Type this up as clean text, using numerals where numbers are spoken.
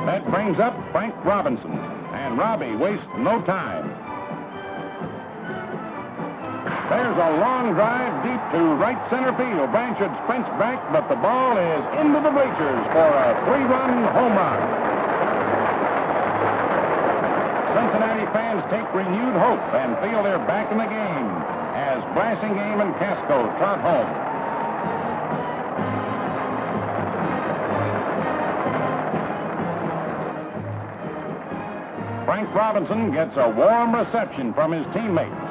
That brings up Frank Robinson, and Robbie wastes no time. There's a long drive deep to right center field. Blanchard sprints back, but the ball is into the bleachers for a 3-run home run. Cincinnati fans take renewed hope and feel they're back in the game as Blassingame and Casco trot home. Frank Robinson gets a warm reception from his teammates.